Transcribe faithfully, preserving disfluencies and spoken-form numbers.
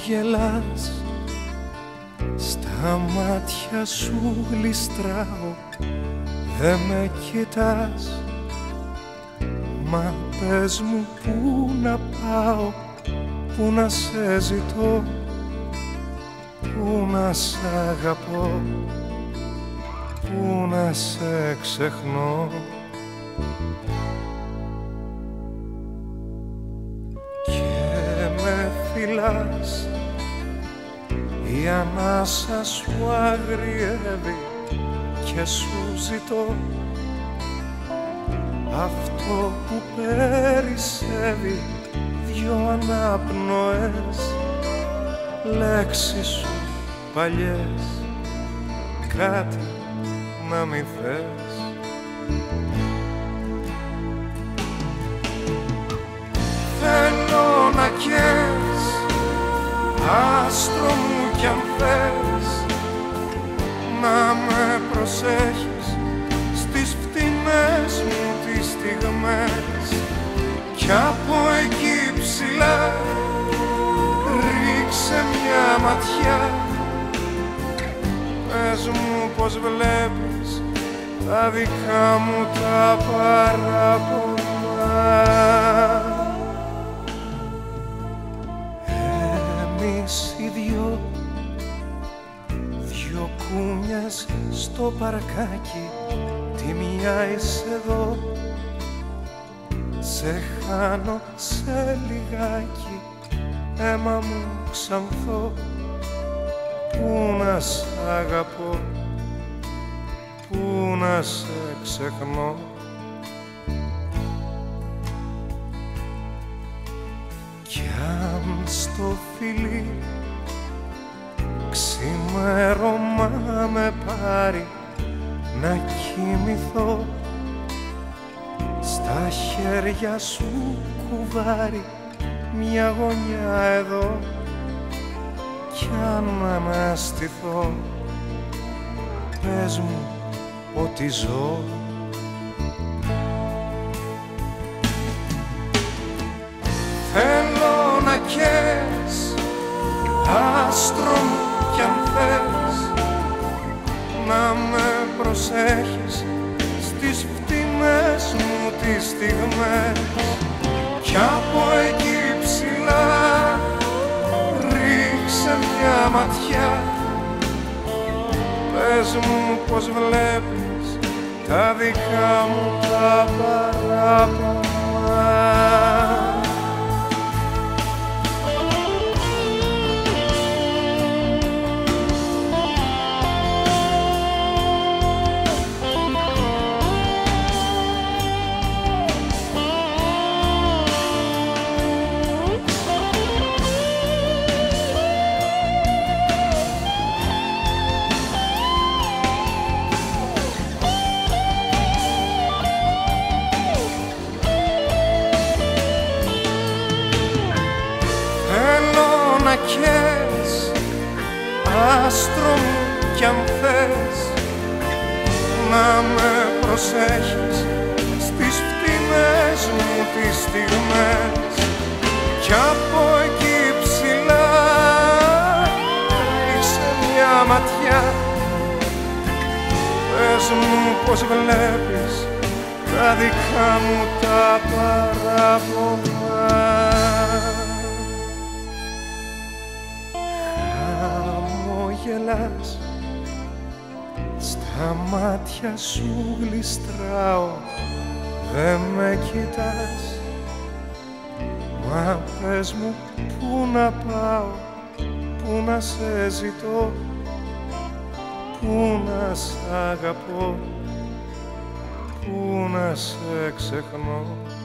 γελάς, στα μάτια σου γλιστράω, δε με κοιτάς. Μα πες μου πού να πάω, πού να σε ζητώ, πού να σ' αγαπώ, πού να σε ξεχνώ. Και με φυλάς, η ανάσα σου αγριεύει και σου ζητώ αυτό που περισσεύει, δυο αναπνοές, λέξεις σου παλιές, κάτι να μη θες. Θέλω να καις, άστρο μου κι αν θες, να με προσέχεις στις φτηνές μου τις στιγμές, κι από εκεί ψηλά ρίξε μια ματιά. Πες μου πως βλέπεις τα δικά μου τα παράπονα. Εμείς οι δυο, δυο κούνιες στο παρακάκι, τη μια είσαι εδώ, σε χάνω σε λιγάκι, αίμα μου ξανθώ, πού να σ' αγαπώ, πού να σε ξεχνώ. Κι αν στο φιλί ξημέρωμα με πάρει να κοιμηθώ, στα χέρια σου κουβάρι μια γωνιά εδώ, κι αν αναστηθώ, πες μου ότι ζω. Θέλω να καις, άστρο μου κι αν θες, να με προσέχεις στις φτηνές μου τις στιγμές, κι από εκεί ψηλά ρίξε μια ματιά. Πες μου πως βλέπεις τα δικά μου τα παράπονα. Να καις, άστρο μου κι αν θες, να με προσέχεις στις φτηνές μου τις στιγμές, κι από εκεί ψηλά ρίξε μια ματιά. Πες μου πως βλέπεις τα δικά μου τα παράπονα. Γελάς, στα μάτια σου γλιστράω, δε με κοιτάς. Μα πες μου πού να πάω, πού να σε ζητώ, πού να σ' αγαπώ, πού να σε ξεχνώ.